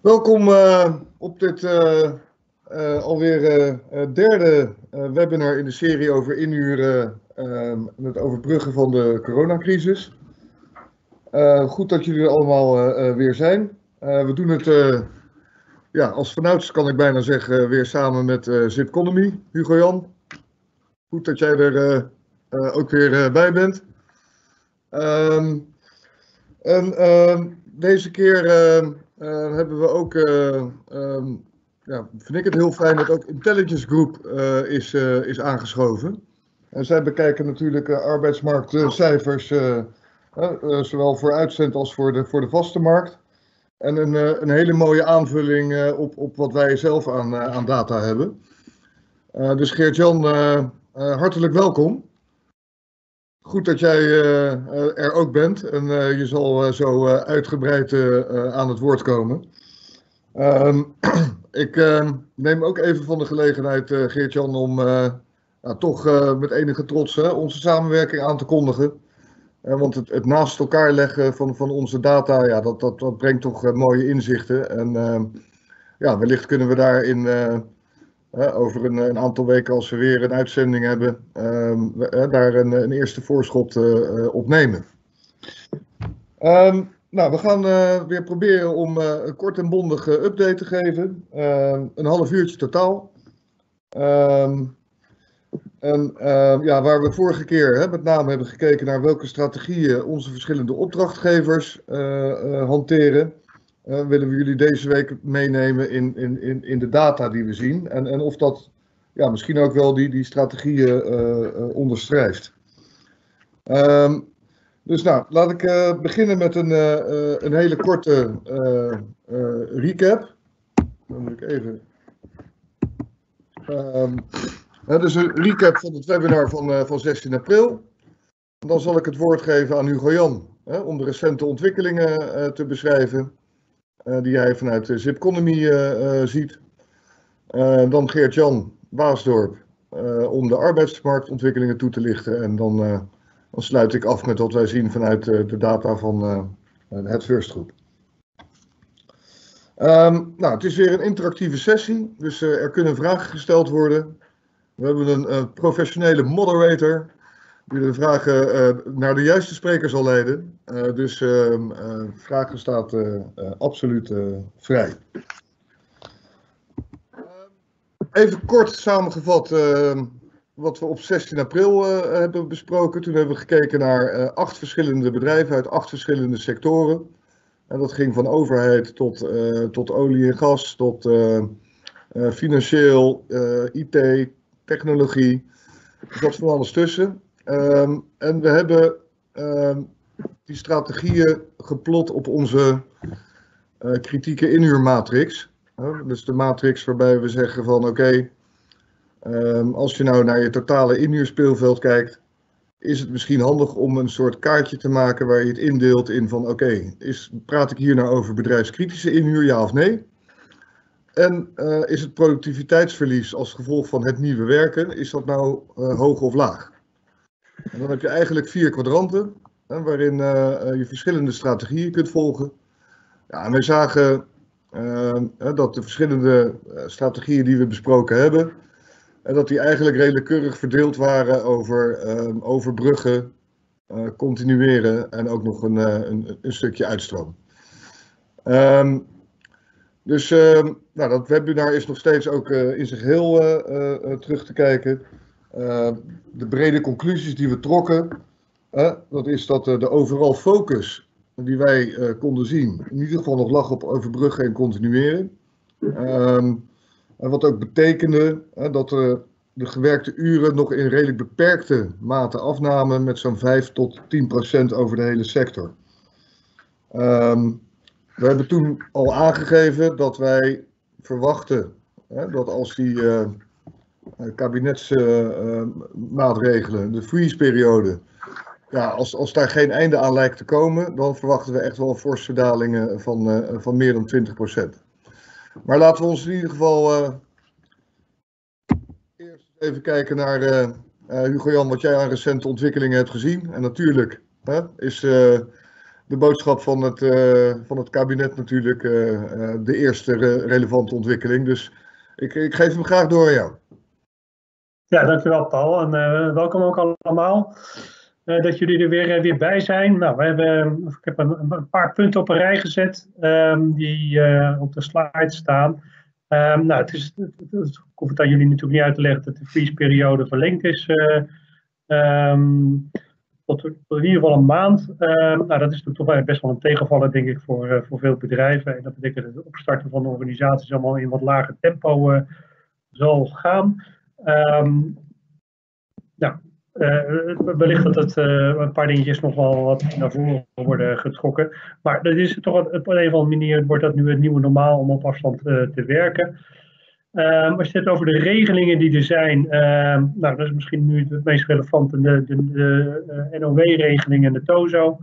Welkom op dit alweer derde webinar in de serie over inhuren en het overbruggen van de coronacrisis. Goed dat jullie er allemaal weer zijn. We doen het als vanouds, kan ik bijna zeggen, weer samen met Zipconomy. Hugo-Jan, goed dat jij er ook weer bij bent. Deze keer hebben we ook, vind ik het heel fijn dat ook Intelligence Group is aangeschoven. En zij bekijken natuurlijk arbeidsmarktcijfers, zowel voor uitzend als voor de vaste markt. En een hele mooie aanvulling op wat wij zelf aan data hebben. Dus Geert-Jan, hartelijk welkom. Goed dat jij er ook bent en je zal zo uitgebreid aan het woord komen. Ik neem ook even van de gelegenheid, Geert-Jan, om toch met enige trots onze samenwerking aan te kondigen. Want het naast elkaar leggen van onze data, ja, dat brengt toch mooie inzichten. En wellicht kunnen we daarin over een aantal weken, als we weer een uitzending hebben, daar een eerste voorschot op nemen. We gaan weer proberen om een kort en bondige update te geven. Een half uurtje totaal. Waar we vorige keer met name hebben gekeken naar welke strategieën onze verschillende opdrachtgevers hanteren, willen we jullie deze week meenemen in de data die we zien. En of dat misschien ook wel die strategieën onderstrijft. Dus laat ik beginnen met een hele korte recap. Dan moet ik even. Dus een recap van het webinar van 16 april. Dan zal ik het woord geven aan Hugo-Jan om de recente ontwikkelingen te beschrijven. Die hij vanuit Zipconomy ziet. Dan Geert-Jan Waasdorp om de arbeidsmarktontwikkelingen toe te lichten. En dan sluit ik af met wat wij zien vanuit de data van het First Groep. Het is weer een interactieve sessie, dus er kunnen vragen gesteld worden. We hebben een professionele moderator die de vragen naar de juiste spreker zal leiden. Dus vragen staat absoluut vrij. Even kort samengevat wat we op 16 april hebben besproken. Toen hebben we gekeken naar 8 verschillende bedrijven uit 8 verschillende sectoren. En dat ging van overheid tot olie en gas, tot financieel, IT, technologie. Er zat van alles tussen. En we hebben die strategieën geplot op onze kritieke inhuurmatrix. Dus de matrix waarbij we zeggen van oké, als je nou naar je totale inhuurspeelveld kijkt, is het misschien handig om een soort kaartje te maken waar je het indeelt in van oké, praat ik hier nou over bedrijfskritische inhuur, ja of nee? En is het productiviteitsverlies als gevolg van het nieuwe werken, is dat nou hoog of laag? En dan heb je eigenlijk 4 kwadranten, waarin je verschillende strategieën kunt volgen. Ja, en wij zagen dat de verschillende strategieën die we besproken hebben, dat die eigenlijk redelijk keurig verdeeld waren over overbruggen, continueren en ook nog een stukje uitstroom. Dat webinar is nog steeds ook in zijn geheel terug te kijken. De brede conclusies die we trokken, dat is dat de overal focus die wij konden zien, in ieder geval nog lag op overbruggen en continueren. En wat ook betekende dat de gewerkte uren nog in redelijk beperkte mate afnamen met zo'n 5 tot 10% over de hele sector. We hebben toen al aangegeven dat wij verwachten dat als die kabinetsmaatregelen, de freeze-periode, als daar geen einde aan lijkt te komen, dan verwachten we echt wel forse dalingen van meer dan 20%. Maar laten we ons in ieder geval eerst even kijken naar, Hugo-Jan, wat jij aan recente ontwikkelingen hebt gezien. En natuurlijk is de boodschap van het kabinet natuurlijk de eerste relevante ontwikkeling. Dus ik geef hem graag door aan jou. Ja, dankjewel Paul en welkom ook allemaal. Dat jullie er weer bij zijn. Nou, ik heb een paar punten op een rij gezet die op de slide staan. Nou, ik hoef het aan jullie natuurlijk niet uit te leggen dat de freeze-periode verlengd is tot in ieder geval een maand. Nou, dat is natuurlijk toch best wel een tegenvaller, denk ik, voor veel bedrijven. En dat betekent dat het opstarten van de organisaties allemaal in wat lager tempo zal gaan. Wellicht dat het een paar dingetjes nog wel wat naar voren worden getrokken. Maar dat is toch op een of andere manier wordt dat nu het nieuwe normaal om op afstand te werken. Als je het over de regelingen die er zijn, nou, dat is misschien nu het meest relevante, de NOW-regeling en de TOZO.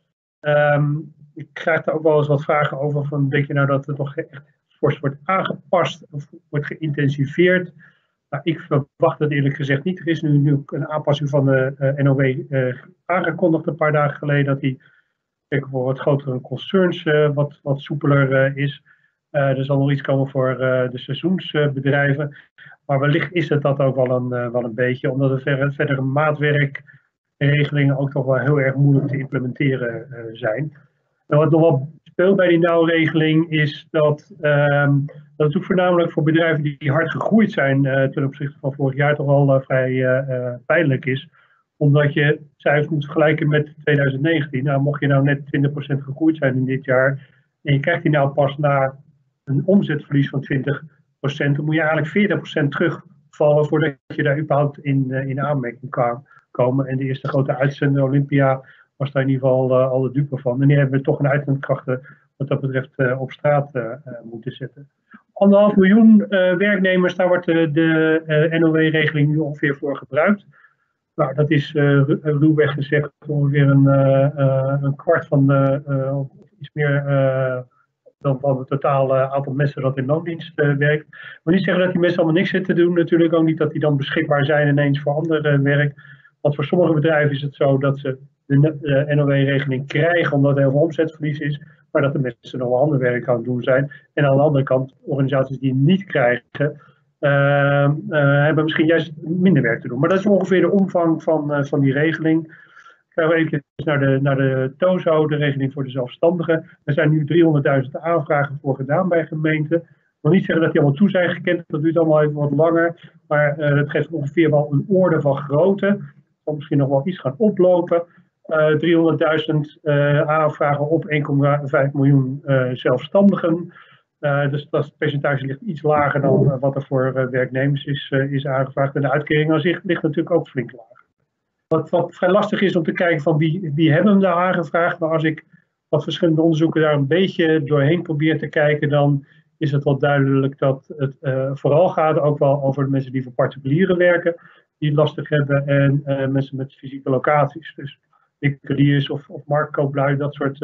Ik krijg daar ook wel eens wat vragen over, van denk je nou dat het toch echt fors wordt aangepast of wordt geïntensiveerd? Nou, ik verwacht het eerlijk gezegd niet. Er is nu een aanpassing van de NOW aangekondigd een paar dagen geleden, dat die voor wat grotere concerns wat soepeler is. Er zal nog iets komen voor de seizoensbedrijven. Maar wellicht is het dat ook wel een beetje, omdat er verdere maatwerkregelingen ook toch wel heel erg moeilijk te implementeren zijn. En wat nog wel speelt bij die nauwregeling is dat dat het voornamelijk voor bedrijven die hard gegroeid zijn ten opzichte van vorig jaar toch wel vrij pijnlijk is. Omdat je cijfers moet vergelijken met 2019. Nou, mocht je nou net 20% gegroeid zijn in dit jaar en je krijgt die nou pas na een omzetverlies van 20%, dan moet je eigenlijk 40% terugvallen voordat je daar überhaupt in aanmerking kan komen. En de eerste grote uitzending, Olympia, was daar in ieder geval al de dupe van. En die hebben we toch een uitzendkrachten wat dat betreft op straat moeten zetten. 1,5 miljoen werknemers, daar wordt de NOW-regeling nu ongeveer voor gebruikt. Nou, dat is ruwweg gezegd ongeveer een kwart van iets meer dan van het totale aantal mensen dat in loondienst werkt. Ik wil niet zeggen dat die mensen allemaal niks zitten te doen. Natuurlijk ook niet dat die dan beschikbaar zijn ineens voor ander werk. Want voor sommige bedrijven is het zo dat ze de NOW-regeling krijgen omdat er heel veel omzetverlies is. Maar dat de mensen nog wel ander werk aan het doen zijn. En aan de andere kant, organisaties die het niet krijgen, hebben misschien juist minder werk te doen. Maar dat is ongeveer de omvang van die regeling. Ik ga even naar de TOZO, de regeling voor de zelfstandigen. Er zijn nu 300.000 aanvragen voor gedaan bij gemeenten. Ik wil niet zeggen dat die allemaal toe zijn gekend, dat duurt allemaal even wat langer. Maar dat geeft ongeveer wel een orde van grootte. Het zal misschien nog wel iets gaan oplopen. 300.000 aanvragen op 1,5 miljoen zelfstandigen. Dus dat percentage ligt iets lager dan wat er voor werknemers is aangevraagd. En de uitkering aan zich ligt natuurlijk ook flink lager. Wat vrij lastig is om te kijken van wie hebben hem daar aangevraagd. Maar als ik wat verschillende onderzoeken daar een beetje doorheen probeer te kijken, dan is het wel duidelijk dat het vooral gaat ook wel over de mensen die voor particulieren werken, die het lastig hebben, en mensen met fysieke locaties. Dus winkeliers of marktkooplui, dat soort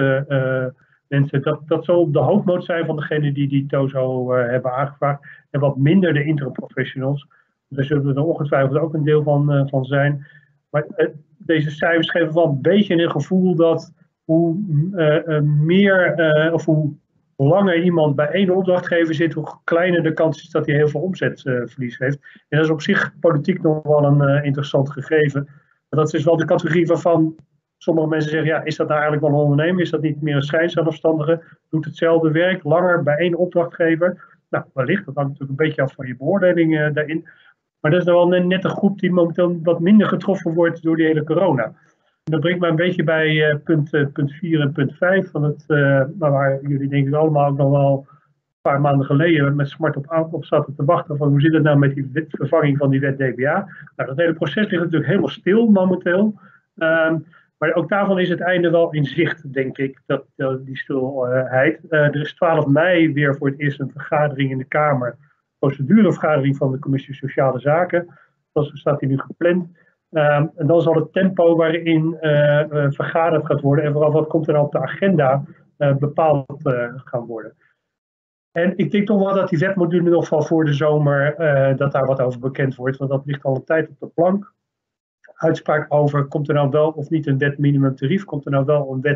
mensen. Dat zal de hoofdmoot zijn van degenen die TOZO hebben aangevraagd. En wat minder de interim professionals. Daar zullen er ongetwijfeld ook een deel van zijn. Maar deze cijfers geven wel een beetje een gevoel dat hoe meer of hoe langer iemand bij één opdrachtgever zit, hoe kleiner de kans is dat hij heel veel omzetverlies heeft. En dat is op zich politiek nog wel een interessant gegeven. Maar dat is wel de categorie waarvan sommige mensen zeggen, ja, is dat nou eigenlijk wel een ondernemer? Is dat niet meer een schijnzelfstandige? Doet hetzelfde werk langer bij één opdrachtgever? Nou, wellicht. Dat hangt natuurlijk een beetje af van je beoordeling daarin. Maar dat is dan wel net een groep die momenteel wat minder getroffen wordt door die hele corona. En dat brengt mij een beetje bij punt 4 en punt 5. Van het, waar jullie denk ik allemaal ook nog wel een paar maanden geleden met smart op zaten te wachten. Van hoe zit het nou met die vervanging van die wet DBA? Nou, dat hele proces ligt natuurlijk helemaal stil momenteel. Maar ook daarvan is het einde wel in zicht, denk ik, die stilheid. Er is 12 mei weer voor het eerst een vergadering in de Kamer. Procedurevergadering van de Commissie Sociale Zaken. Zoals staat die nu gepland. En dan zal het tempo waarin vergaderd gaat worden en vooral wat komt er op de agenda bepaald gaan worden. En ik denk toch wel dat die wetmodule nog van voor de zomer, dat daar wat over bekend wordt. Want dat ligt al een tijd op de plank. Uitspraak over, komt er nou wel of niet een wet minimumtarief? Komt er nou wel een wet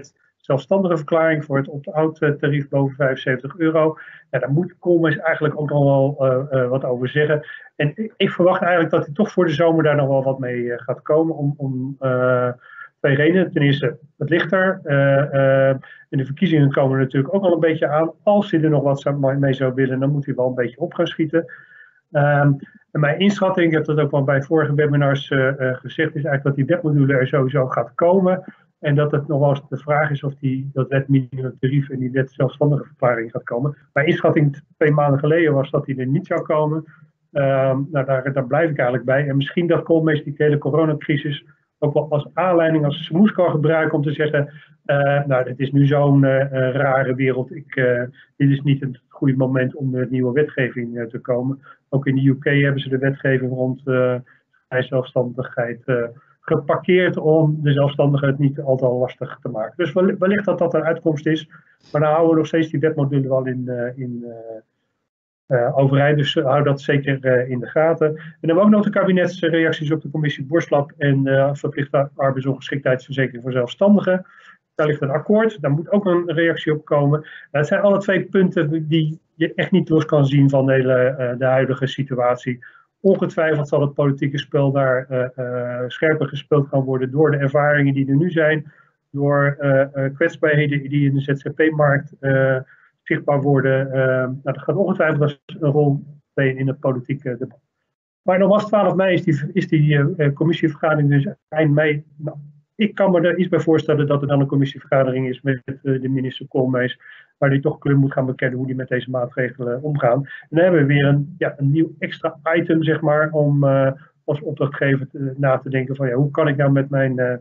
zelfstandige verklaring voor het opt-out tarief boven €75. Ja, daar moet Koolmees eigenlijk ook nog wel wat over zeggen. En ik verwacht eigenlijk dat hij toch voor de zomer daar nog wel wat mee gaat komen om twee redenen. Ten eerste, het ligt er. En de verkiezingen komen natuurlijk ook al een beetje aan. Als hij er nog wat mee zou willen, dan moet hij wel een beetje op gaan schieten. En mijn inschatting, ik heb dat ook wel bij vorige webinars gezegd, is eigenlijk dat die wetmodule er sowieso gaat komen. En dat het nog wel eens de vraag is of dat wet minimumtarief en die wet zelfstandige verklaring gaat komen. Mijn inschatting 2 maanden geleden was dat die er niet zou komen. Daar blijf ik eigenlijk bij. En misschien dat Koolmees die hele coronacrisis ook wel als aanleiding, als smoes kan gebruiken om te zeggen, het is nu zo'n rare wereld. Dit is niet het goede moment om met nieuwe wetgeving te komen. Ook in de UK hebben ze de wetgeving rond zelfstandigheid geparkeerd om de zelfstandigen het niet al te lastig te maken. Dus wellicht dat dat een uitkomst is. Maar dan houden we nog steeds die wetmodule wel in overeind. Dus hou dat zeker in de gaten. En dan hebben we ook nog de kabinetsreacties op de commissie Borslap en verplichte arbeidsongeschiktheidsverzekering voor zelfstandigen. Daar ligt een akkoord, daar moet ook een reactie op komen. Het zijn alle 2 punten die je echt niet los kan zien van de huidige situatie. Ongetwijfeld zal het politieke spel daar scherper gespeeld gaan worden door de ervaringen die er nu zijn. Door kwetsbaarheden die in de ZZP-markt zichtbaar worden. Dat gaat ongetwijfeld een rol spelen in het politieke debat. Maar nogmaals, 12 mei is die commissievergadering dus eind mei. Nou, ik kan me er iets bij voorstellen dat er dan een commissievergadering is met de minister Koolmees, waar die toch kleur moet gaan bekennen hoe die met deze maatregelen omgaan. En dan hebben we weer een nieuw extra item, zeg maar, om als opdrachtgever na te denken van hoe kan ik nou met mijn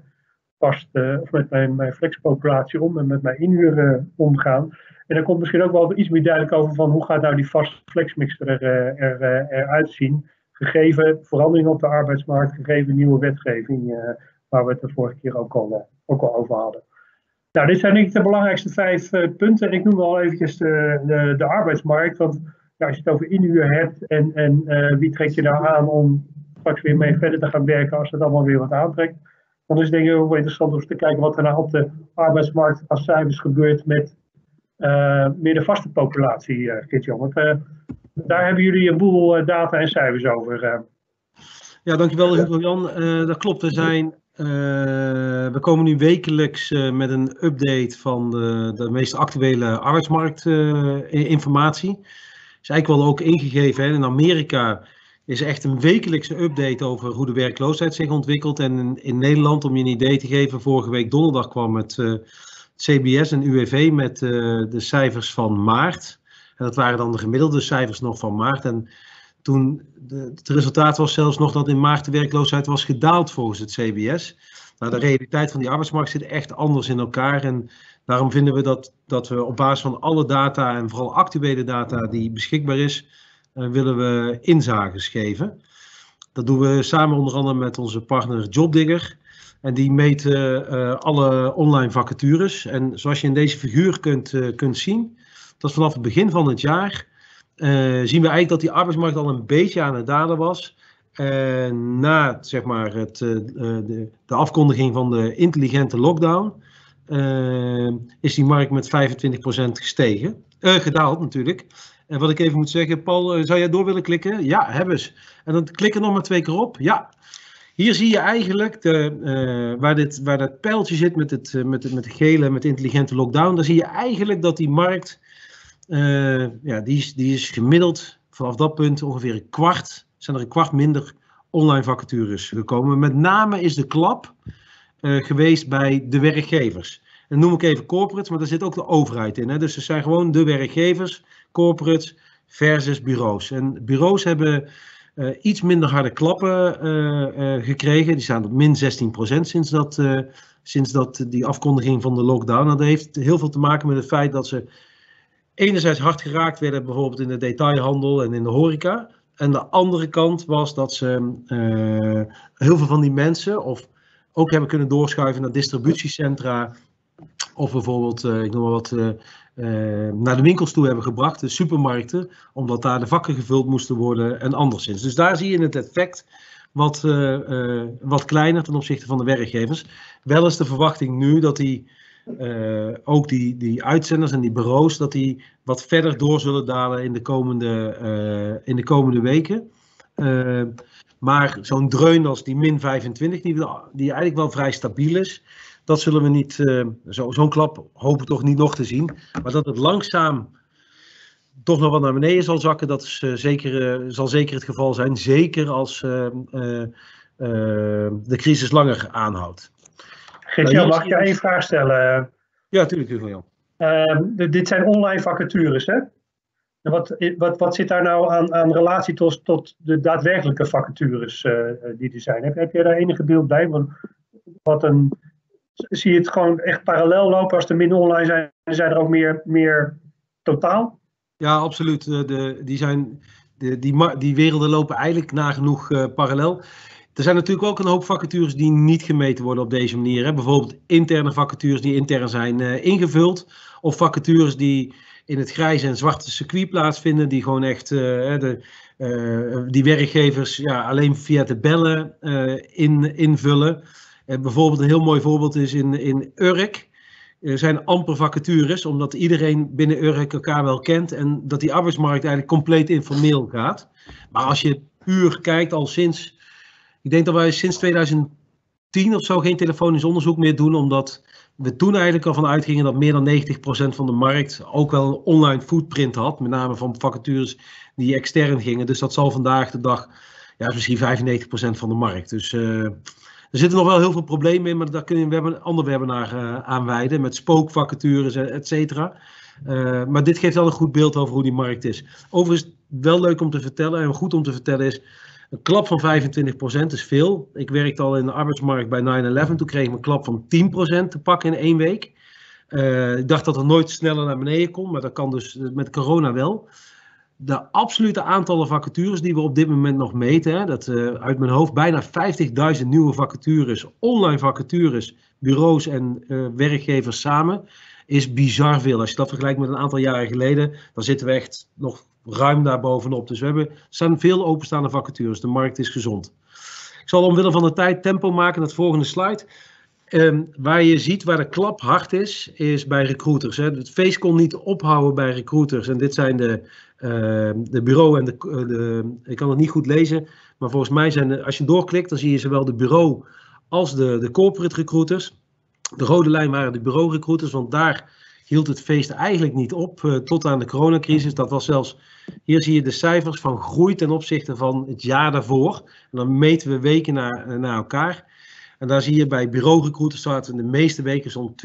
mijn flexpopulatie om en met mijn inhuur omgaan. En dan komt misschien ook wel iets meer duidelijk over van hoe gaat nou die vaste flexmix eruit zien, gegeven veranderingen op de arbeidsmarkt, gegeven nieuwe wetgeving, waar we het de vorige keer ook al over hadden. Nou, dit zijn denk ik de belangrijkste 5 punten. En ik noem al eventjes de arbeidsmarkt. Want als je het over inhuur hebt en wie trek je nou aan om straks weer mee verder te gaan werken als het allemaal weer wat aantrekt. Dan is het denk ik ook wel interessant om eens te kijken wat er nou op de arbeidsmarkt als cijfers gebeurt met meer de vaste populatie, Gert-Jan. Want daar hebben jullie een boel data en cijfers over. Ja, dankjewel Hugo-Jan. Dat klopt, we komen nu wekelijks met een update van de meest actuele arbeidsmarktinformatie. Is eigenlijk wel ook ingegeven. Hè. In Amerika is echt een wekelijkse update over hoe de werkloosheid zich ontwikkelt. En in Nederland, om je een idee te geven, vorige week donderdag kwam het CBS en UWV met de cijfers van maart. En dat waren dan de gemiddelde cijfers nog van maart. En toen het resultaat was zelfs nog dat in maart de werkloosheid was gedaald volgens het CBS. Nou, de realiteit van die arbeidsmarkt zit echt anders in elkaar. En daarom vinden we dat we op basis van alle data en vooral actuele data die beschikbaar is, willen we inzages geven. Dat doen we samen onder andere met onze partner Jobdigger. En die meten alle online vacatures. En zoals je in deze figuur kunt zien, dat vanaf het begin van het jaar zien we eigenlijk dat die arbeidsmarkt al een beetje aan het dalen was. Na zeg maar, de afkondiging van de intelligente lockdown is die markt met 25% gedaald natuurlijk. En wat ik even moet zeggen, Paul, zou jij door willen klikken? Ja, hebben eens. En dan klik er nog maar 2 keer op. Ja. Hier zie je eigenlijk waar dat pijltje zit met de gele, met de intelligente lockdown. Dan zie je eigenlijk dat die markt, die is gemiddeld vanaf dat punt ongeveer zijn er een kwart minder online vacatures gekomen. Met name is de klap geweest bij de werkgevers. En noem ik even corporates, maar daar zit ook de overheid in. Hè? Dus er zijn gewoon de werkgevers, corporates versus bureaus. En bureaus hebben iets minder harde klappen gekregen. Die staan op min 16% sinds dat die afkondiging van de lockdown. En dat heeft heel veel te maken met het feit dat ze enerzijds hard geraakt werden, bijvoorbeeld in de detailhandel en in de horeca. En de andere kant was dat ze heel veel van die mensen ook hebben kunnen doorschuiven naar distributiecentra. Of bijvoorbeeld, ik noem maar wat, naar de winkels toe hebben gebracht, de supermarkten, omdat daar de vakken gevuld moesten worden en anderszins. Dus daar zie je het effect wat kleiner ten opzichte van de werkgevers. Wel is de verwachting nu dat die ook die uitzenders en die bureaus, dat die wat verder door zullen dalen in de komende weken. Maar zo'n dreun als die min 25, die eigenlijk wel vrij stabiel is, dat zullen we niet, zo'n klap hopen we toch niet nog te zien. Maar dat het langzaam toch nog wat naar beneden zal zakken, dat is, zal zeker het geval zijn. Zeker als de crisis langer aanhoudt. Gert-Jan, mag ik je één vraag stellen? Ja, natuurlijk, Jan. Dit zijn online vacatures, hè? Wat zit daar nou aan relatie tot de daadwerkelijke vacatures die er zijn? Heb je daar enige beeld bij? Zie je het gewoon echt parallel lopen als er minder online zijn? Zijn er ook meer totaal? Ja, absoluut. Die werelden lopen eigenlijk nagenoeg parallel. Er zijn natuurlijk ook een hoop vacatures die niet gemeten worden op deze manier. Hè. Bijvoorbeeld interne vacatures die intern zijn ingevuld. Of vacatures die in het grijze en zwarte circuit plaatsvinden. Die gewoon echt die werkgevers alleen via te bellen invullen. Bijvoorbeeld een heel mooi voorbeeld is in Urk. Er zijn amper vacatures, omdat iedereen binnen Urk elkaar wel kent. En dat die arbeidsmarkt eigenlijk compleet informeel gaat. Maar als je puur kijkt al sinds... Ik denk dat wij sinds 2010 of zo geen telefonisch onderzoek meer doen, omdat we toen eigenlijk al van uitgingen dat meer dan 90% van de markt ook wel een online footprint had. Met name van vacatures die extern gingen. Dus dat zal vandaag de dag misschien 95% van de markt. Dus er zitten nog wel heel veel problemen in, maar daar kunnen we een ander webinar aan wijden. Met spookvacatures, et cetera. Maar dit geeft wel een goed beeld over hoe die markt is. Overigens wel leuk om te vertellen en goed om te vertellen is... Een klap van 25% is veel. Ik werkte al in de arbeidsmarkt bij 9/11. Toen kreeg ik een klap van 10% te pakken in 1 week. Ik dacht dat het nooit sneller naar beneden kon. Maar dat kan dus met corona wel. De absolute aantallen vacatures die we op dit moment nog meten. Hè, dat uit mijn hoofd bijna 50.000 nieuwe vacatures. Online vacatures, bureaus en werkgevers samen. Is bizar veel. Als je dat vergelijkt met een aantal jaren geleden. Dan zitten we echt nog ruim daar bovenop. Dus er staan veel openstaande vacatures. De markt is gezond. Ik zal omwille van de tijd tempo maken naar het volgende slide. Waar je ziet waar de klap hard is bij recruiters. Hè. Het feest kon niet ophouden bij recruiters. En dit zijn de bureau en ik kan het niet goed lezen. Maar volgens mij zijn als je doorklikt, dan zie je zowel de bureau als de corporate recruiters. De rode lijn waren de bureau recruiters, want daar hield het feest eigenlijk niet op tot aan de coronacrisis. Dat was zelfs, hier zie je de cijfers van groei ten opzichte van het jaar daarvoor. En dan meten we weken naar elkaar. En daar zie je bij bureaurecruiters staat in de meeste weken zo'n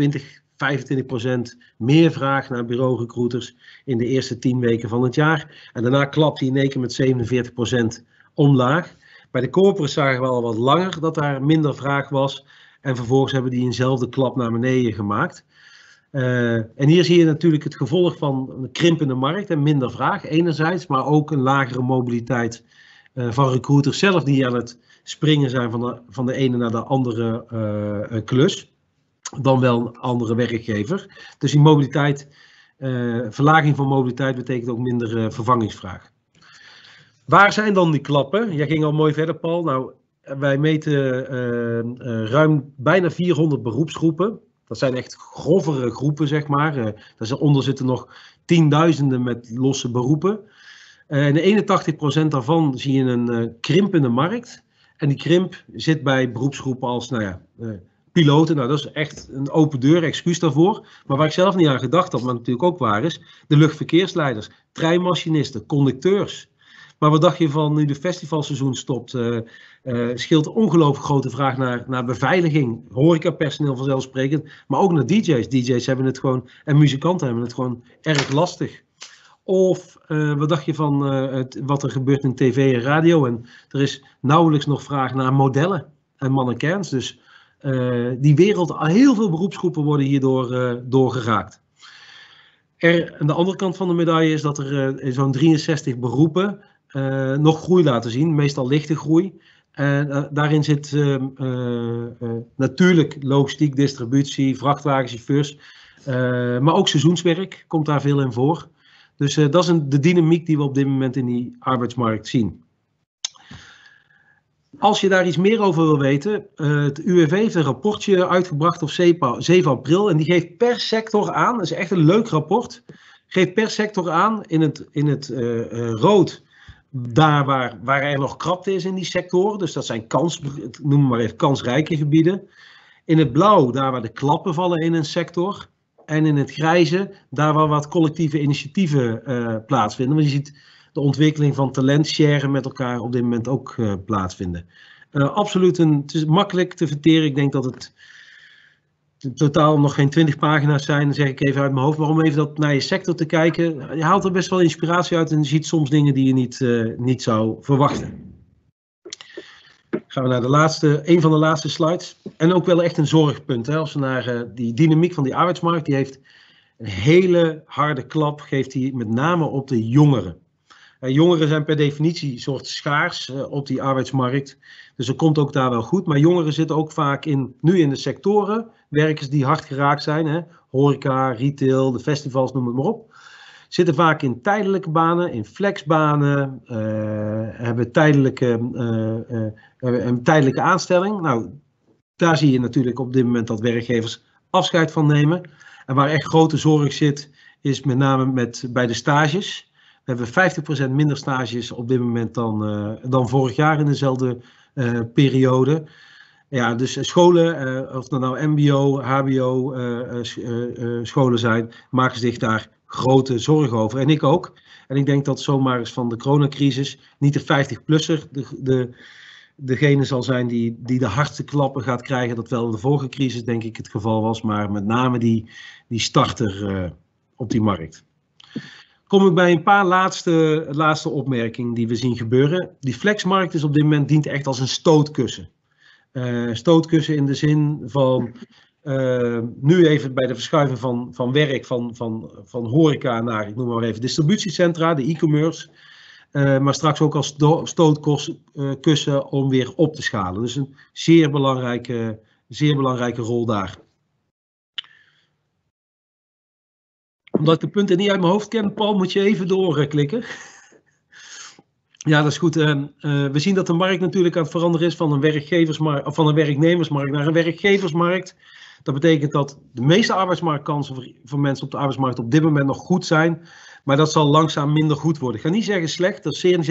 20-25% meer vraag naar bureaurecruiters in de eerste 10 weken van het jaar. En daarna klapt die in één keer met 47% omlaag. Bij de corporates zagen we al wat langer dat daar minder vraag was. En vervolgens hebben die eenzelfde klap naar beneden gemaakt. En hier zie je natuurlijk het gevolg van een krimpende markt en minder vraag enerzijds, maar ook een lagere mobiliteit van recruiters zelf die aan het springen zijn van de ene naar de andere klus, dan wel een andere werkgever. Dus die mobiliteit, verlaging van mobiliteit betekent ook minder vervangingsvraag. Waar zijn dan die klappen? Jij ging al mooi verder, Paul. Nou, wij meten ruim bijna 400 beroepsgroepen. Dat zijn echt grovere groepen, zeg maar. Daaronder zitten nog tienduizenden met losse beroepen. En 81% daarvan zie je een krimpende markt. En die krimp zit bij beroepsgroepen als piloten. Nou, dat is echt een open deur, excuus daarvoor. Maar waar ik zelf niet aan gedacht had, maar natuurlijk ook waar is, de luchtverkeersleiders, treinmachinisten, conducteurs. Maar wat dacht je van nu de festivalseizoen stopt? Scheelt ongelooflijk grote vraag naar beveiliging. Horecapersoneel vanzelfsprekend. Maar ook naar DJ's. DJ's hebben het gewoon, en muzikanten hebben het gewoon erg lastig. Of wat dacht je van wat er gebeurt in tv en radio? En er is nauwelijks nog vraag naar modellen en mannequins. Dus die wereld, heel veel beroepsgroepen worden hierdoor doorgeraakt. Aan de andere kant van de medaille is dat er in zo'n 63 beroepen nog groei laten zien, meestal lichte groei. En daarin zit natuurlijk logistiek, distributie, vrachtwagenchauffeurs, maar ook seizoenswerk komt daar veel in voor. Dus dat is de dynamiek die we op dit moment in die arbeidsmarkt zien. Als je daar iets meer over wil weten, het UWV heeft een rapportje uitgebracht op 7 april en die geeft per sector aan, dat is echt een leuk rapport, geeft per sector aan in het rood, daar waar er nog krapte is in die sectoren, dus dat zijn noem maar even kansrijke gebieden. In het blauw, daar waar de klappen vallen in een sector. En in het grijze, daar waar wat collectieve initiatieven plaatsvinden. Want je ziet de ontwikkeling van talentsharen met elkaar op dit moment ook plaatsvinden. Absoluut, het is makkelijk te verteren. Ik denk dat het in totaal nog geen 20 pagina's zijn. Dan zeg ik even uit mijn hoofd. Maar om even naar je sector te kijken. Je haalt er best wel inspiratie uit en je ziet soms dingen die je niet zou verwachten. Gaan we naar een van de laatste slides. En ook wel echt een zorgpunt. Hè? Als we naar die dynamiek van die arbeidsmarkt. Die heeft een hele harde klap. Geeft die met name op de jongeren. Jongeren zijn per definitie soort schaars op die arbeidsmarkt. Dus dat komt ook daar wel goed. Maar jongeren zitten ook vaak nu in de sectoren. Werkers die hard geraakt zijn. Hè? Horeca, retail, de festivals, noem het maar op. Zitten vaak in tijdelijke banen, in flexbanen, hebben een tijdelijke aanstelling. Nou, daar zie je natuurlijk op dit moment dat werkgevers afscheid van nemen. En waar echt grote zorg zit, is met name bij de stages. We hebben 50% minder stages op dit moment dan vorig jaar in dezelfde periode. Ja, dus scholen, of dat nou mbo, hbo scholen zijn, maken zich daar grote zorgen over. En ik ook. En ik denk dat zomaar eens van de coronacrisis niet de 50-plusser degene zal zijn die de hardste klappen gaat krijgen. Dat wel de vorige crisis denk ik het geval was. Maar met name die starter op die markt. Kom ik bij een paar laatste opmerkingen die we zien gebeuren. Die flexmarkt is op dit moment dient echt als een stootkussen. Stootkussen in de zin van nu even bij de verschuiving van werk van horeca naar, ik noem maar even, distributiecentra, de e-commerce. Maar straks ook als stootkussen om weer op te schalen. Dus een zeer belangrijke rol daar. Omdat ik de punten niet uit mijn hoofd ken, Paul, moet je even doorklikken. Ja, dat is goed. We zien dat de markt natuurlijk aan het veranderen is van een werknemersmarkt naar een werkgeversmarkt. Dat betekent dat de meeste arbeidsmarktkansen voor mensen op de arbeidsmarkt op dit moment nog goed zijn. Maar dat zal langzaam minder goed worden. Ik ga niet zeggen slecht, dat is zeer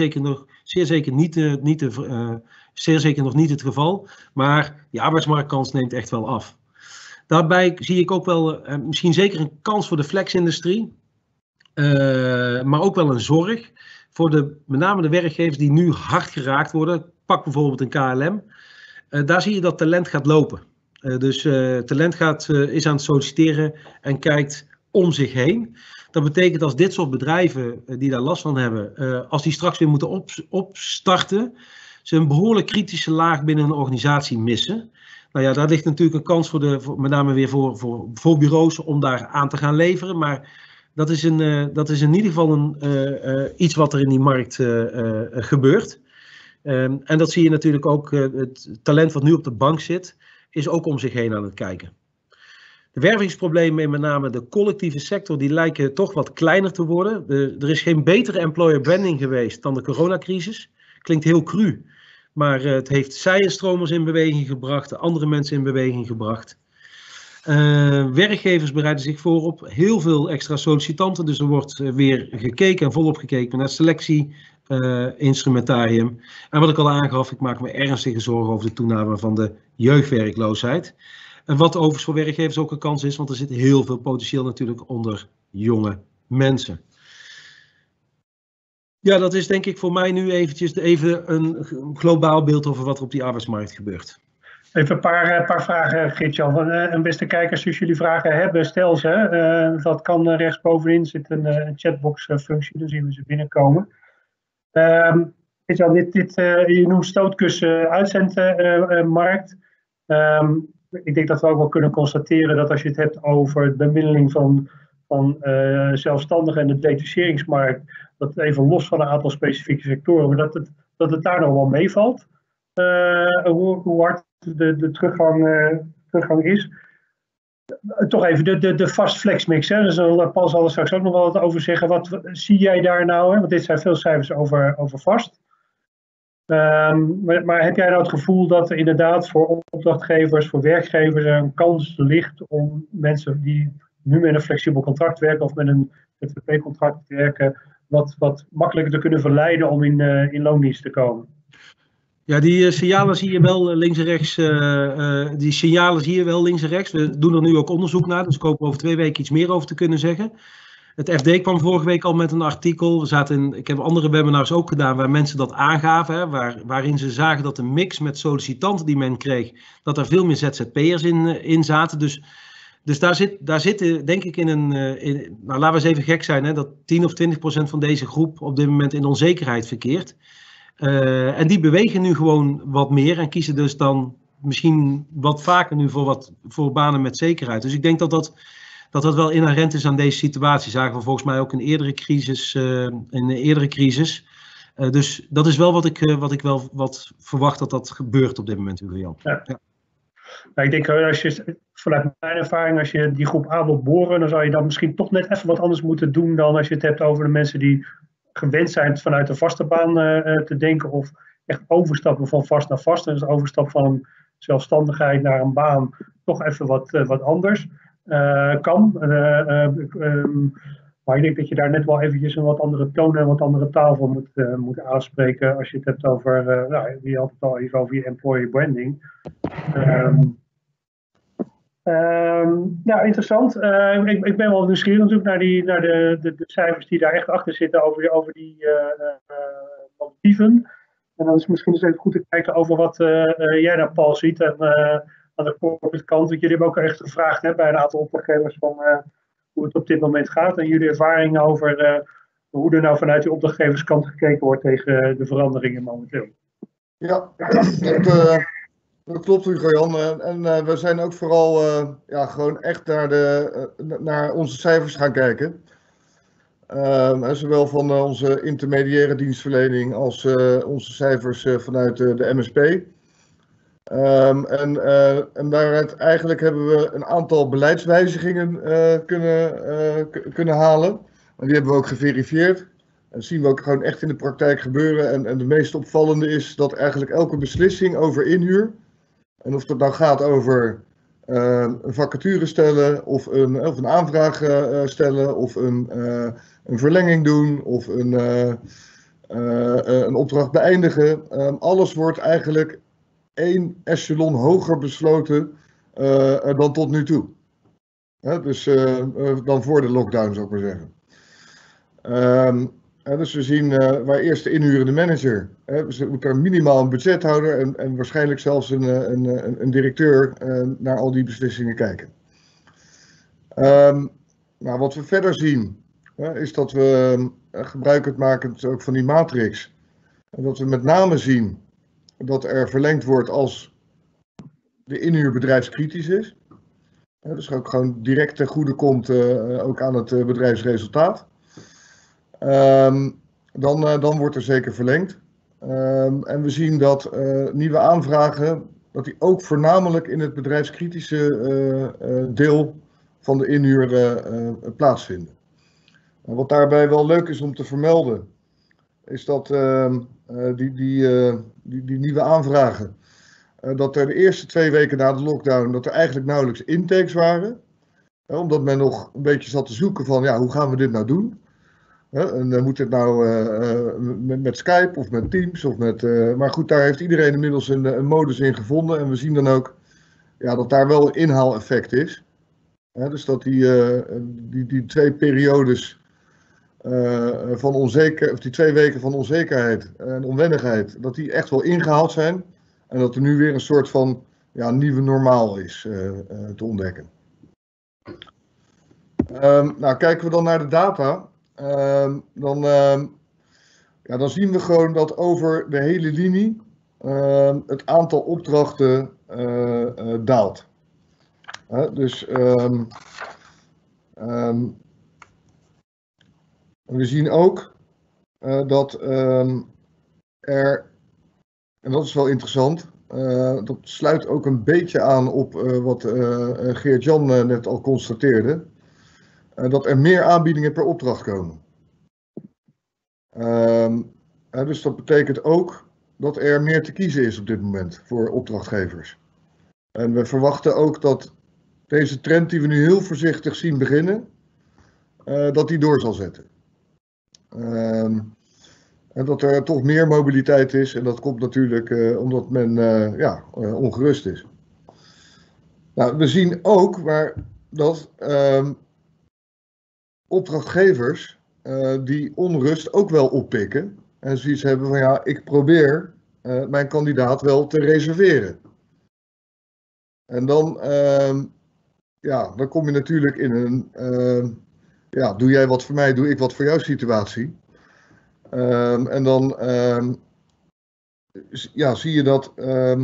zeker nog niet het geval. Maar die arbeidsmarktkans neemt echt wel af. Daarbij zie ik ook wel misschien zeker een kans voor de flexindustrie. Maar ook wel een zorg voor met name de werkgevers die nu hard geraakt worden. Pak bijvoorbeeld een KLM. Daar zie je dat talent gaat lopen. Dus talent is aan het solliciteren en kijkt om zich heen. Dat betekent als dit soort bedrijven die daar last van hebben, als die straks weer moeten opstarten, ze een behoorlijk kritische laag binnen een organisatie missen. Nou ja, daar ligt natuurlijk een kans met name weer voor bureaus om daar aan te gaan leveren. Maar dat is in ieder geval iets wat er in die markt gebeurt. En dat zie je natuurlijk ook, het talent wat nu op de bank zit, is ook om zich heen aan het kijken. De wervingsproblemen in met name de collectieve sector, die lijken toch wat kleiner te worden. Er is geen betere employer branding geweest dan de coronacrisis. Klinkt heel cru, maar het heeft zij-stromers in beweging gebracht, andere mensen in beweging gebracht. Werkgevers bereiden zich voor op heel veel extra sollicitanten, dus er wordt weer gekeken en volop gekeken naar selectie-instrumentarium. En wat ik al aangaf, ik maak me ernstige zorgen over de toename van de jeugdwerkloosheid. En wat overigens voor werkgevers ook een kans is, want er zit heel veel potentieel natuurlijk onder jonge mensen. Ja, dat is denk ik voor mij nu even een globaal beeld over wat er op die arbeidsmarkt gebeurt. Even een paar vragen, Geert-Jan. En beste kijkers, als jullie vragen hebben, stel ze. Dat kan rechtsbovenin zit een chatbox-functie, dan zien we ze binnenkomen. Geert-Jan, je noemt stootkussen uitzendmarkt. Ik denk dat we ook wel kunnen constateren dat als je het hebt over de bemiddeling van zelfstandigen en de detacheringsmarkt, dat even los van een aantal specifieke sectoren, maar dat het daar nog wel meevalt. Hoe hard de teruggang is. Toch even de fast flex mix. Hè? Dus Paul zal er straks ook nog wel wat over zeggen. Wat zie jij daar nou? Hè? Want dit zijn veel cijfers over vast. Maar heb jij nou het gevoel dat er inderdaad voor opdrachtgevers, voor werkgevers een kans ligt om mensen die nu met een flexibel contract werken of met een ZZP-contract werken, wat makkelijker te kunnen verleiden om in loondienst te komen? Ja, die signalen zie je wel links en rechts. We doen er nu ook onderzoek naar, dus ik hoop over 2 weken iets meer over te kunnen zeggen. Het FD kwam vorige week al met een artikel. Ik heb andere webinars ook gedaan waar mensen dat aangaven. Hè, waarin ze zagen dat de mix met sollicitanten die men kreeg, dat er veel meer ZZP'ers in zaten. Dus daar zitten denk ik nou laten we eens even gek zijn, hè, dat 10 of 20% van deze groep op dit moment in onzekerheid verkeert. En die bewegen nu gewoon wat meer en kiezen dus dan misschien wat vaker nu voor banen met zekerheid. Dus ik denk dat wel inherent is aan deze situatie. Zagen we volgens mij ook in eerdere crisis. Dus dat is wel wat ik wel verwacht dat gebeurt op dit moment, Jan. Ja. Ja. Nou, ik denk als je vanuit mijn ervaring, als je die groep A wilt boren, dan zou je dan misschien toch net even wat anders moeten doen dan als je het hebt over de mensen die gewend zijn vanuit een vaste baan te denken of echt overstappen van vast naar vast. Dus overstap van zelfstandigheid naar een baan toch even wat anders kan. Maar ik denk dat je daar net wel eventjes een wat andere toon en wat andere taal voor moet aanspreken als je het hebt over, wie had het al even over je employer branding. Nou, interessant. Ik ben wel nieuwsgierig natuurlijk naar de cijfers die daar echt achter zitten over die motieven. En dan is het misschien eens even goed te kijken over wat jij daar, Paul, ziet. En aan de corporate kant, want jullie hebben ook echt gevraagd bij een aantal opdrachtgevers van hoe het op dit moment gaat. En jullie ervaringen over hoe er nou vanuit de opdrachtgeverskant gekeken wordt tegen de veranderingen momenteel. Ja, dat klopt, Hugo-Jan. En we zijn ook vooral gewoon echt naar onze cijfers gaan kijken. Zowel van onze intermediaire dienstverlening als onze cijfers vanuit de MSP. En daaruit eigenlijk hebben we een aantal beleidswijzigingen kunnen halen. En die hebben we ook geverifieerd. Dat zien we ook gewoon echt in de praktijk gebeuren. En de meest opvallende is dat eigenlijk elke beslissing over inhuur, en of het nou gaat over een vacature stellen, of een aanvraag stellen, of een verlenging doen, of een opdracht beëindigen. Alles wordt eigenlijk 1 echelon hoger besloten dan tot nu toe. Dus dan voor de lockdown, zou ik maar zeggen. Dus we zien waar eerst de inhurende manager, we moeten minimaal een budgethouder en waarschijnlijk zelfs een directeur naar al die beslissingen kijken. Nou, wat we verder zien is dat we gebruikend maken ook van die matrix. En dat we met name zien dat er verlengd wordt als de inhuur bedrijfskritisch is. Dus ook gewoon direct ten goede komt ook aan het bedrijfsresultaat. Dan wordt er zeker verlengd. En we zien dat nieuwe aanvragen, dat die ook voornamelijk in het bedrijfskritische deel van de inhuur plaatsvinden. En wat daarbij wel leuk is om te vermelden, is dat die nieuwe aanvragen, dat er de eerste 2 weken na de lockdown, dat er eigenlijk nauwelijks intakes waren. Omdat men nog een beetje zat te zoeken van, hoe gaan we dit nou doen? En moet het nou met Skype of met Teams of met... maar goed, daar heeft iedereen inmiddels een modus in gevonden. En we zien dan ook dat daar wel een inhaaleffect is. Dus dat die 2 periodes van die 2 weken van onzekerheid en onwennigheid, dat die echt wel ingehaald zijn. En dat er nu weer een soort van nieuwe normaal is te ontdekken. Nou, kijken we dan naar de data. Dan zien we gewoon dat over de hele linie het aantal opdrachten daalt. Dus we zien ook dat en dat is wel interessant, dat sluit ook een beetje aan op wat Geert-Jan net al constateerde. Dat er meer aanbiedingen per opdracht komen. Dus dat betekent ook dat er meer te kiezen is op dit moment voor opdrachtgevers. En we verwachten ook dat deze trend die we nu heel voorzichtig zien beginnen, dat die door zal zetten. En dat er toch meer mobiliteit is en dat komt natuurlijk omdat men ongerust is. Nou, we zien ook dat opdrachtgevers die onrust ook wel oppikken en zoiets hebben van ja, ik probeer mijn kandidaat wel te reserveren. En dan kom je natuurlijk in een doe jij wat voor mij, doe ik wat voor jou situatie. En dan zie je dat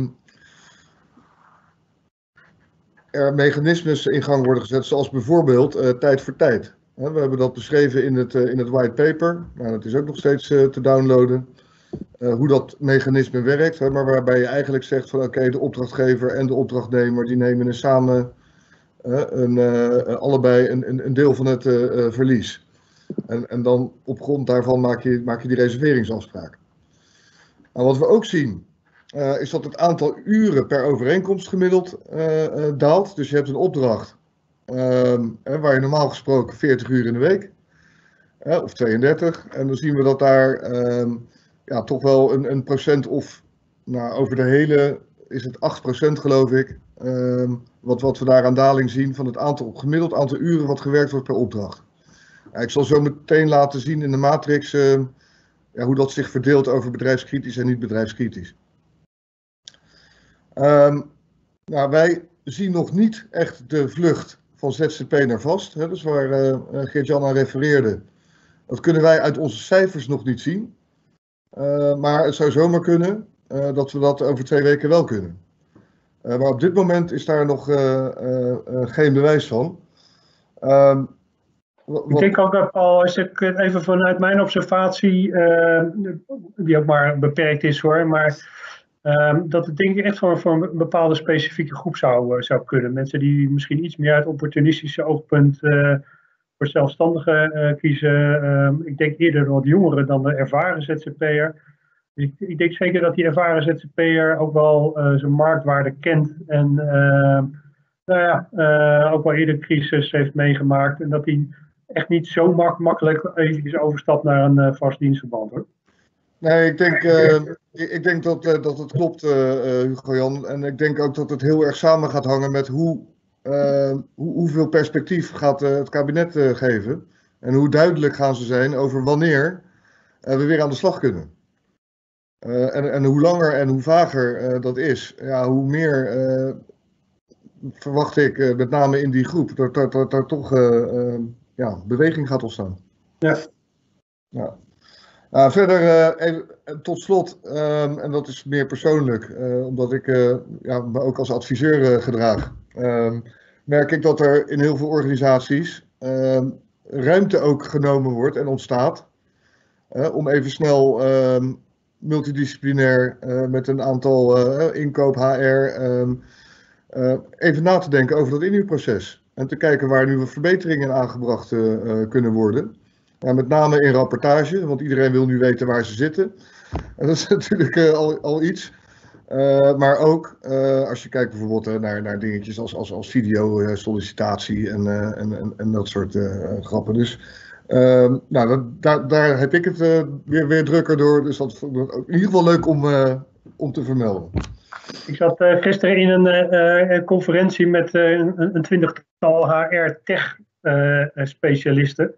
er mechanismes in gang worden gezet, zoals bijvoorbeeld tijd voor tijd. We hebben dat beschreven in het white paper, nou, dat is ook nog steeds te downloaden. Hoe dat mechanisme werkt, maar waarbij je eigenlijk zegt van oké, de opdrachtgever en de opdrachtnemer die nemen samen allebei een deel van het verlies. En dan op grond daarvan maak je die reserveringsafspraak. Nou, wat we ook zien is dat het aantal uren per overeenkomst gemiddeld daalt. Dus je hebt een opdracht waar je normaal gesproken 40 uur in de week of 32. En dan zien we dat daar toch wel een procent of over de hele is het 8% geloof ik. Wat we daar aan daling zien van het gemiddeld aantal uren wat gewerkt wordt per opdracht. Ik zal zo meteen laten zien in de matrix hoe dat zich verdeelt over bedrijfskritisch en niet bedrijfskritisch. Wij zien nog niet echt de vlucht van ZZP naar vast. Dus waar Geert-Jan aan refereerde. Dat kunnen wij uit onze cijfers nog niet zien. Maar het zou zomaar kunnen dat we dat over 2 weken wel kunnen. Maar op dit moment is daar nog geen bewijs van. Ik denk ook, Paul, als ik even vanuit mijn observatie, die ook maar beperkt is hoor, maar dat het denk ik echt voor een bepaalde specifieke groep zou kunnen. Mensen die misschien iets meer uit opportunistische oogpunt voor zelfstandigen kiezen. Ik denk eerder wat jongeren dan de ervaren ZZP'er. Ik denk zeker dat die ervaren ZZP'er ook wel zijn marktwaarde kent en ook wel eerder crisis heeft meegemaakt en dat hij echt niet zo makkelijk eventjes overstapt naar een vast dienstverband hoor. Nee, ik denk dat het klopt, Hugo-Jan. En ik denk ook dat het heel erg samen gaat hangen met hoeveel perspectief gaat het kabinet geven. En hoe duidelijk gaan ze zijn over wanneer we weer aan de slag kunnen. En hoe langer en hoe vager dat is, hoe meer verwacht ik, met name in die groep, dat er toch beweging gaat ontstaan. Ja. Verder, tot slot, en dat is meer persoonlijk, omdat ik me ook als adviseur gedraag, merk ik dat er in heel veel organisaties ruimte ook genomen wordt en ontstaat om even snel multidisciplinair met een aantal inkoop, HR, even na te denken over dat inhuurproces. En te kijken waar nu verbeteringen aangebracht kunnen worden. Met name in rapportage, want iedereen wil nu weten waar ze zitten. En dat is natuurlijk al iets. Maar ook als je kijkt bijvoorbeeld naar dingetjes als video-sollicitatie en dat soort grappen. Dus daar heb ik het weer drukker door. Dus dat vond ik in ieder geval leuk om te vermelden. Ik zat gisteren in een conferentie met een 20-tal HR-tech-specialisten.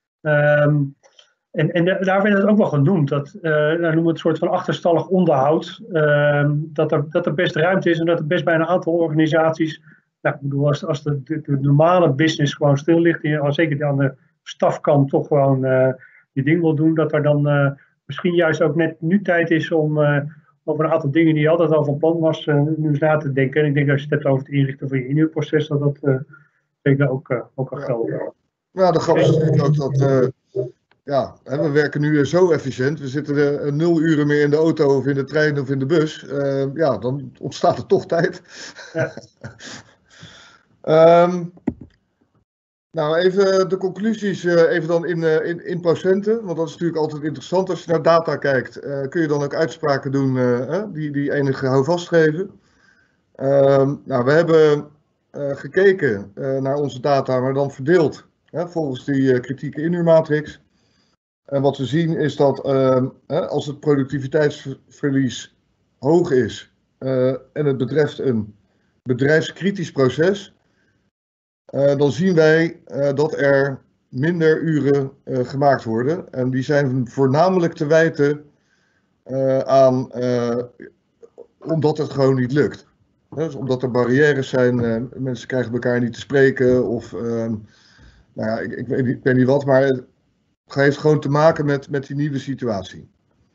En daar werd het ook wel genoemd, dat noemen we het soort van achterstallig onderhoud, dat er best ruimte is en dat er best bij een aantal organisaties, als de normale business gewoon stil ligt, zeker aan de stafkant toch gewoon die ding wil doen, dat er dan misschien juist ook net nu tijd is om over een aantal dingen die je altijd al van plan was, nu eens na te denken. En ik denk dat als je het hebt over het inrichten van je inhuurproces, dat zeker ook al geldt. Ja, de grap is natuurlijk ook dat we werken nu zo efficiënt. We zitten 0 uren meer in de auto of in de trein of in de bus. Dan ontstaat er toch tijd. Ja. Nou, even de conclusies, even dan in procenten, want dat is natuurlijk altijd interessant. Als je naar data kijkt, kun je dan ook uitspraken doen die enige houvast geven. Nou, we hebben gekeken naar onze data, maar dan verdeeld volgens die kritieke inhuurmatrix. En wat we zien is dat als het productiviteitsverlies hoog is en het betreft een bedrijfskritisch proces, dan zien wij dat er minder uren gemaakt worden. En die zijn voornamelijk te wijten aan omdat het gewoon niet lukt. Dus omdat er barrières zijn, mensen krijgen elkaar niet te spreken of nou ja, ik weet niet wat, maar het heeft gewoon te maken met die nieuwe situatie.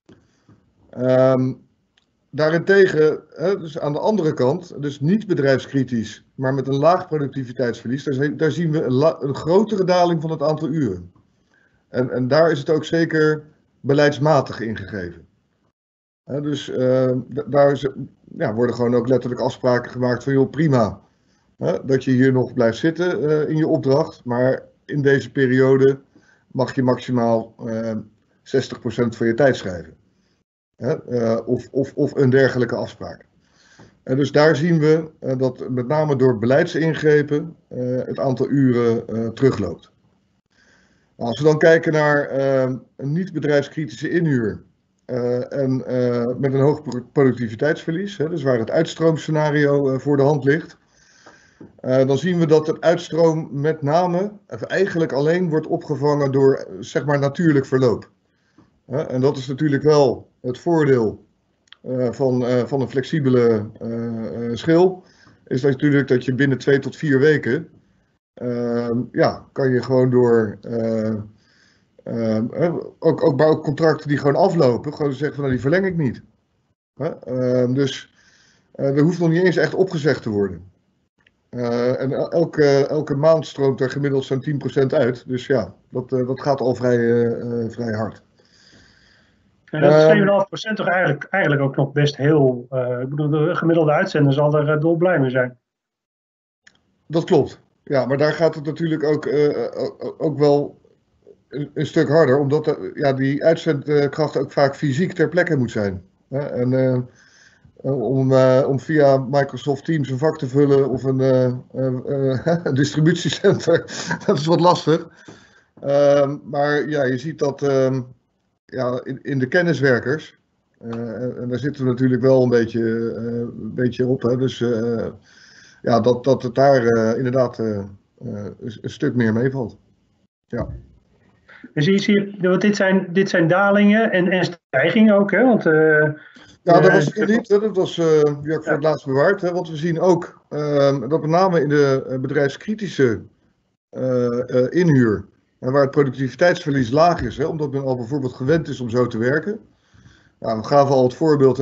Daarentegen, dus aan de andere kant, dus niet bedrijfskritisch, maar met een laag productiviteitsverlies, daar zien we een grotere daling van het aantal uren. En daar is het ook zeker beleidsmatig ingegeven. Dus daar worden gewoon ook letterlijk afspraken gemaakt van, joh, prima, dat je hier nog blijft zitten in je opdracht, maar in deze periode mag je maximaal 60% van je tijd schrijven. Of een dergelijke afspraak. En dus daar zien we dat met name door beleidsingrepen het aantal uren terugloopt. Als we dan kijken naar een niet-bedrijfskritische inhuur en met een hoog productiviteitsverlies, dus waar het uitstroomscenario voor de hand ligt, dan zien we dat het uitstroom met name, eigenlijk alleen wordt opgevangen door zeg maar natuurlijk verloop. En dat is natuurlijk wel het voordeel van een flexibele schil, is dat natuurlijk dat je binnen 2 tot 4 weken, kan je gewoon door, ook contracten die gewoon aflopen, gewoon zeggen van nou, die verleng ik niet. Dus er hoeft nog niet eens echt opgezegd te worden. En elke maand stroomt er gemiddeld zo'n 10% uit, dus ja, dat gaat al vrij hard. En dat is 7,5% toch eigenlijk ook nog best heel. Ik bedoel, de gemiddelde uitzender zal er dolblij mee zijn. Dat klopt. Ja, maar daar gaat het natuurlijk ook wel een stuk harder, omdat die uitzendkracht ook vaak fysiek ter plekke moet zijn. En om via Microsoft Teams een vak te vullen of een distributiecenter, dat is wat lastig. Maar ja, je ziet dat in de kenniswerkers, en daar zitten we natuurlijk wel een beetje op, hè, dus dat het daar inderdaad een stuk meer meevalt. Ja. En zie je, want dit zijn dalingen en stijgingen ook, hè? Want, dat was het niet, hè? Dat was voor het laatst bewaard, hè? Want we zien ook dat met name in de bedrijfskritische inhuur, waar het productiviteitsverlies laag is, hè, omdat men al bijvoorbeeld gewend is om zo te werken. Nou, we gaven al het voorbeeld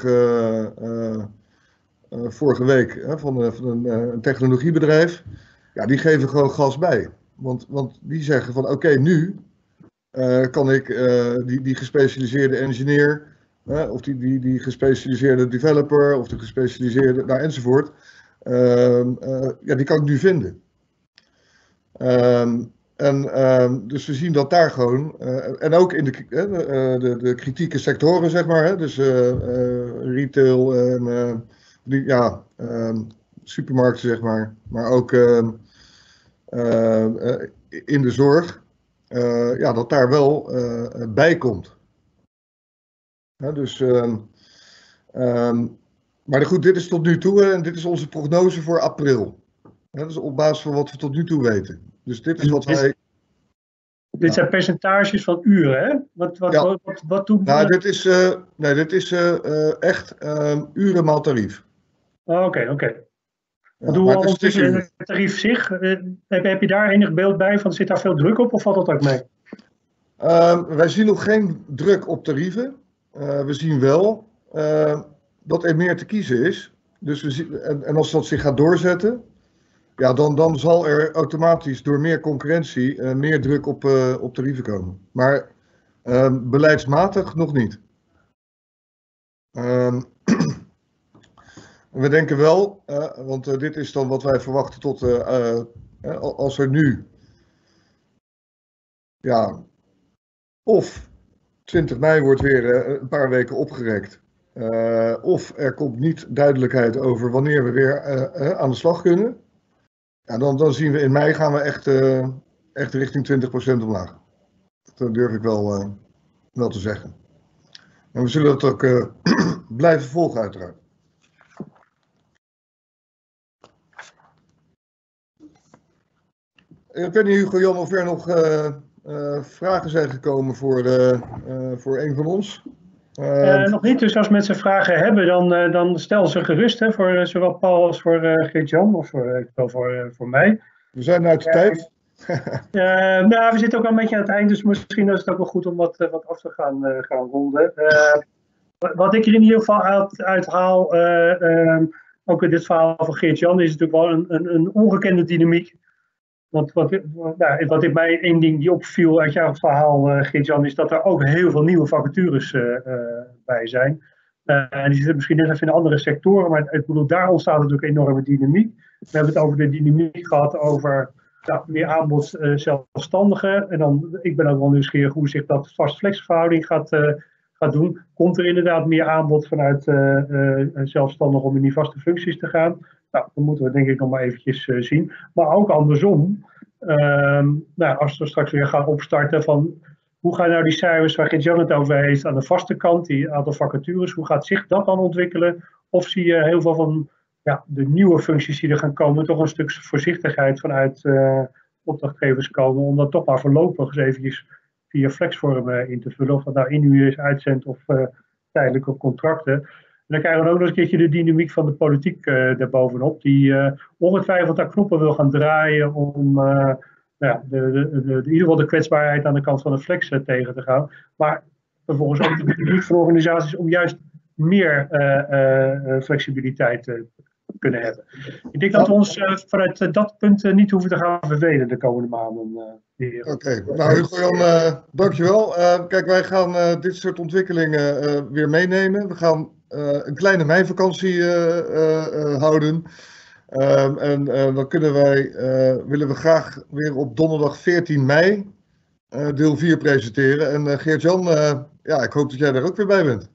vorige week van een technologiebedrijf. Ja, die geven gewoon gas bij. Want die zeggen van oké, nu kan ik die gespecialiseerde engineer, of die gespecialiseerde developer, of de gespecialiseerde, enzovoort, die kan ik nu vinden. Dus we zien dat daar gewoon, en ook in de kritieke sectoren, zeg maar, hè, dus retail en supermarkten, zeg maar ook in de zorg, dat daar wel bij komt. Dus, maar goed, dit is tot nu toe en dit is onze prognose voor april. Dat is op basis van wat we tot nu toe weten. Dus dit is wat wij... Dit zijn percentages van uren, hè? Wat doen we? Nou, dit is echt uren maal tarief. Oké. Hoe ontwikkelen het tarief zich? Heb je daar enig beeld bij van, zit daar veel druk op of valt dat ook mee? Wij zien nog geen druk op tarieven. We zien wel dat er meer te kiezen is. Dus en als dat zich gaat doorzetten, ja, dan zal er automatisch door meer concurrentie meer druk op tarieven komen. Maar beleidsmatig nog niet. We denken wel, want dit is dan wat wij verwachten tot als er nu ja, of 20 mei wordt weer een paar weken opgerekt. Of er komt niet duidelijkheid over wanneer we weer aan de slag kunnen. Ja, dan zien we in mei gaan we echt richting 20% omlaag. Dat durf ik wel te zeggen. En we zullen dat ook blijven volgen uiteraard. Ik weet niet, Hugo-Jan, of er nog vragen zijn gekomen voor een van ons. Nog niet, dus als mensen vragen hebben, dan stel ze gerust, hè, voor zowel Paul als voor Geert-Jan, of voor mij. We zijn uit de tijd. Nou, we zitten ook al een beetje aan het eind, dus misschien is het ook wel goed om wat af te gaan ronden. Wat ik er in ieder geval uithaal, ook in dit verhaal van Geert-Jan, is natuurlijk wel een ongekende dynamiek. Want wat in mij één ding die opviel uit jouw verhaal, Geert-Jan, is dat er ook heel veel nieuwe vacatures bij zijn. En die zitten misschien net even in andere sectoren, maar ik bedoel, daar ontstaat natuurlijk enorme dynamiek. We hebben het over de dynamiek gehad over meer aanbod zelfstandigen. En dan, ik ben ook wel nieuwsgierig hoe zich dat vast-flexverhouding gaat doen. Komt er inderdaad meer aanbod vanuit zelfstandigen om in die vaste functies te gaan? Nou, dat moeten we denk ik nog maar eventjes zien. Maar ook andersom, als we straks weer gaan opstarten van hoe gaan nou die cijfers waar Geert-Jan het over heeft aan de vaste kant, die aantal vacatures, hoe gaat zich dat dan ontwikkelen? Of zie je heel veel van de nieuwe functies die er gaan komen, toch een stuk voorzichtigheid vanuit opdrachtgevers komen, om dat toch maar voorlopig eens eventjes via flexvormen in te vullen, of dat nou inhuur is, uitzend of tijdelijke contracten. En dan krijgen we ook nog eens een keertje de dynamiek van de politiek daarbovenop, die ongetwijfeld aan knoppen wil gaan draaien om in ieder geval de kwetsbaarheid aan de kant van de flex tegen te gaan. Maar vervolgens ook de dynamiek van organisaties om juist meer flexibiliteit te kunnen hebben. Ik denk dat we ons vanuit dat punt niet hoeven te gaan vervelen de komende maanden. Oké, nou Hugo-Jan, dankjewel. Kijk, wij gaan dit soort ontwikkelingen weer meenemen. We gaan een kleine meivakantie houden. En dan willen we graag weer op donderdag 14 mei deel 4 presenteren. En Geert-Jan, ik hoop dat jij daar ook weer bij bent.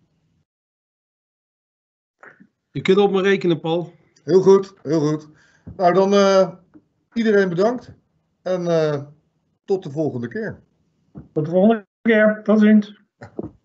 Je kunt op me rekenen, Paul. Heel goed, heel goed. Nou, dan iedereen bedankt. En tot de volgende keer. Tot de volgende keer. Tot ziens.